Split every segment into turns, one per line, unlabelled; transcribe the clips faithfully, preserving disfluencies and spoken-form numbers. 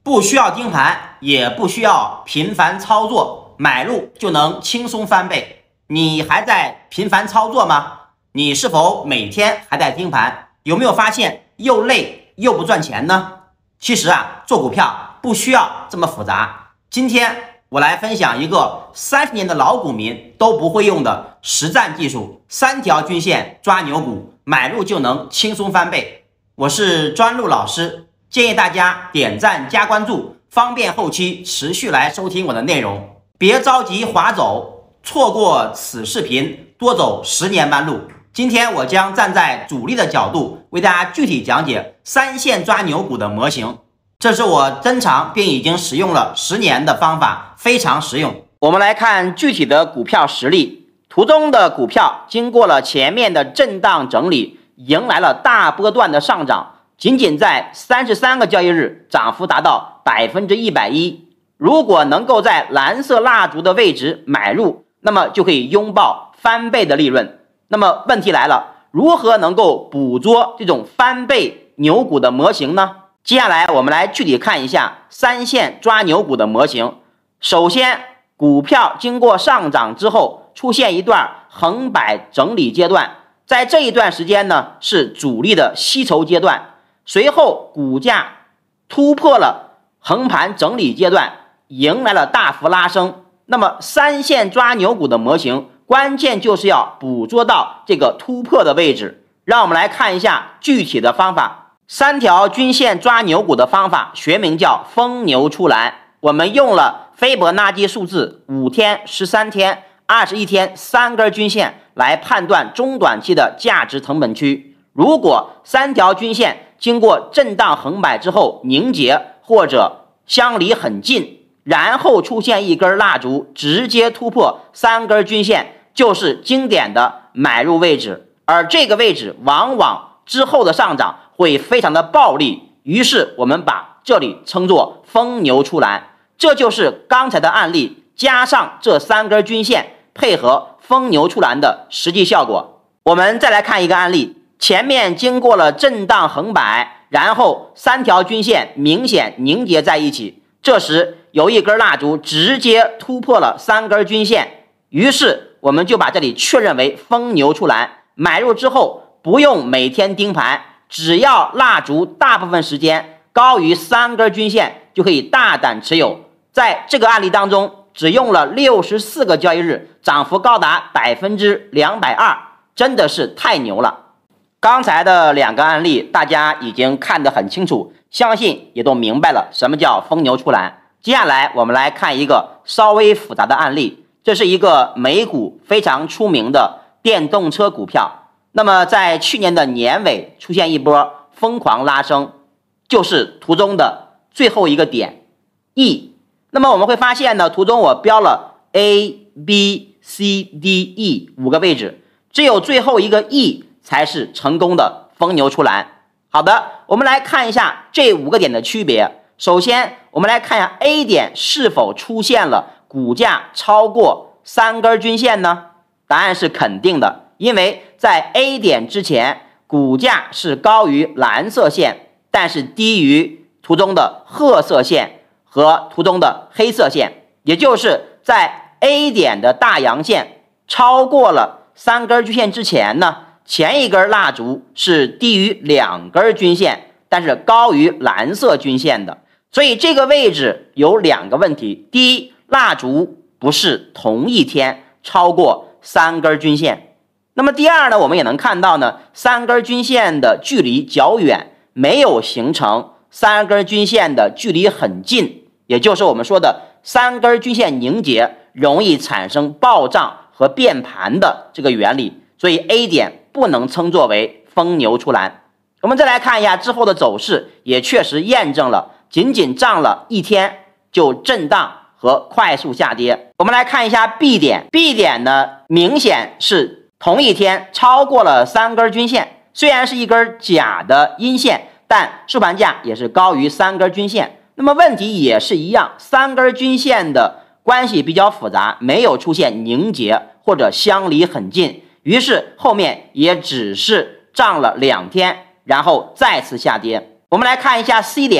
不需要盯盘，也不需要频繁操作，买入就能轻松翻倍。你还在频繁操作吗？你是否每天还在盯盘？有没有发现又累又不赚钱呢？其实啊，做股票不需要这么复杂。今天我来分享一个三十年的老股民都不会用的实战技术，三条均线抓牛股，买入就能轻松翻倍。我是专录老师，建议大家点赞加关注，方便后期持续来收听我的内容。别着急划走，错过此视频，多走十年弯路。今天我将站在主力的角度，为大家具体讲解三线抓牛股的模型。这是我珍藏并已经使用了十年的方法，非常实用。我们来看具体的股票实例，图中的股票经过了前面的震荡整理，迎来了大波段的上涨，仅仅在三十三个交易日，涨幅达到百分之一百一。如果能够在蓝色蜡烛的位置买入，那么就可以拥抱翻倍的利润。那么问题来了，如何能够捕捉这种翻倍牛股的模型呢？接下来我们来具体看一下三线抓牛股的模型。首先，股票经过上涨之后，出现一段横摆整理阶段，在这一段时间呢，是主力的吸筹阶段，随后股价突破了横盘整理阶段，迎来了大幅拉升。那么三线抓牛股的模型，关键就是要捕捉到这个突破的位置。让我们来看一下具体的方法。三条均线抓牛股的方法学名叫疯牛出栏，我们用了斐波那契数字五天、十三天、二十一天三根均线来判断中短期的价值成本区。如果三条均线经过震荡横摆之后凝结或者相离很近，然后出现一根蜡烛直接突破三根均线，就是经典的买入位置。而这个位置往往之后的上涨会非常的暴力，于是我们把这里称作疯牛出栏。这就是刚才的案例加上这三根均线配合疯牛出栏的实际效果。我们再来看一个案例，前面经过了震荡横摆，然后三条均线明显凝结在一起，这时有一根蜡烛直接突破了三根均线，于是我们就把这里确认为疯牛出栏。买入之后不用每天盯盘，只要蜡烛大部分时间高于三根均线就可以大胆持有。在这个案例当中，只用了六十四个交易日，涨幅高达百分之两百二，真的是太牛了。刚才的两个案例大家已经看得很清楚，相信也都明白了什么叫疯牛出栏。接下来我们来看一个稍微复杂的案例，这是一个美股非常出名的电动车股票。那么在去年的年尾出现一波疯狂拉升，就是图中的最后一个点 E。 那么我们会发现呢，图中我标了 A、B、C、D、E 五个位置，只有最后一个 E 才是成功的疯牛出栏。好的，我们来看一下这五个点的区别。首先我们来看一下 A 点是否出现了股价超过三根均线呢？答案是肯定的，因为在 A 点之前股价是高于蓝色线，但是低于图中的褐色线和图中的黑色线，也就是在 A 点的大阳线超过了三根均线之前呢，前一根蜡烛是低于两根均线，但是高于蓝色均线的。所以这个位置有两个问题，第一，蜡烛不是同一天超过三根均线。那么第二呢，我们也能看到呢，三根均线的距离较远，没有形成三根均线的距离很近，也就是我们说的三根均线凝结容易产生暴涨和变盘的这个原理。所以 A 点不能称作为疯牛出栏。我们再来看一下之后的走势，也确实验证了仅仅涨了一天就震荡和快速下跌。我们来看一下 B 点 ，B 点呢明显是同一天超过了三根均线，虽然是一根假的阴线，但收盘价也是高于三根均线。那么问题也是一样，三根均线的关系比较复杂，没有出现凝结或者相离很近，于是后面也只是涨了两天，然后再次下跌。我们来看一下 C 点，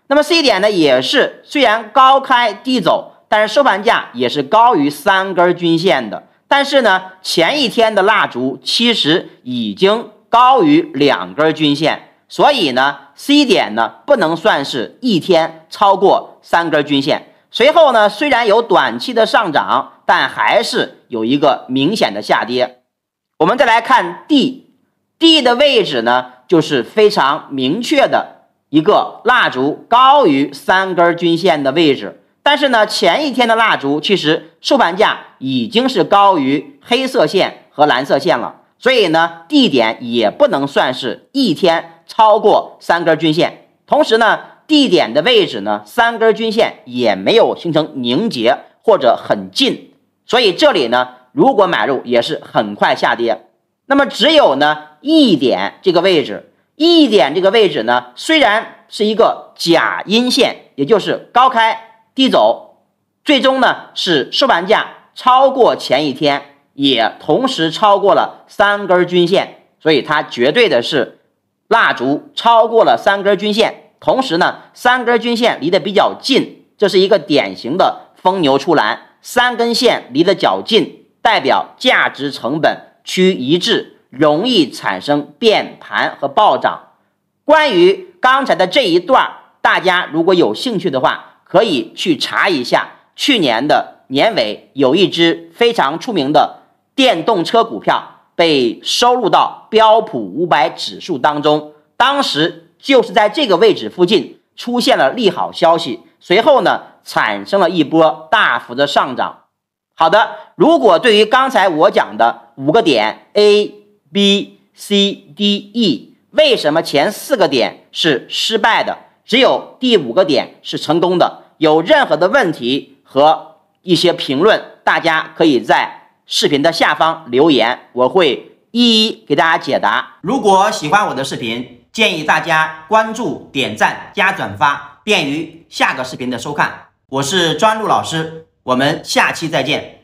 那么 C 点呢，也是虽然高开低走，但是收盘价也是高于三根均线的。但是呢，前一天的蜡烛其实已经高于两根均线，所以呢 ，C 点呢不能算是一天超过三根均线。随后呢，虽然有短期的上涨，但还是有一个明显的下跌。我们再来看 D，D 的位置呢，就是非常明确的一个蜡烛高于三根均线的位置。但是呢，前一天的蜡烛其实收盘价已经是高于黑色线和蓝色线了，所以呢 ，D 点也不能算是一天超过三根均线。同时呢 ，D 点的位置呢，三根均线也没有形成凝结或者很近，所以这里呢，如果买入也是很快下跌。那么只有呢 E 点这个位置 ，E 点这个位置呢，虽然是一个假阴线，也就是高开低走，最终呢是收盘价超过前一天，也同时超过了三根均线，所以它绝对的是蜡烛超过了三根均线，同时呢三根均线离得比较近，这是一个典型的疯牛出栏，三根线离得较近，代表价值成本趋一致，容易产生变盘和暴涨。关于刚才的这一段，大家如果有兴趣的话，可以去查一下，去年的年尾有一只非常出名的电动车股票被收录到标普五百指数当中，当时就是在这个位置附近出现了利好消息，随后呢产生了一波大幅的上涨。好的，如果对于刚才我讲的五个点 A、B、C、D、E， 为什么前四个点是失败的，只有第五个点是成功的，有任何的问题和一些评论，大家可以在视频的下方留言，我会一一给大家解答。如果喜欢我的视频，建议大家关注、点赞、加转发，便于下个视频的收看。我是专录老师，我们下期再见。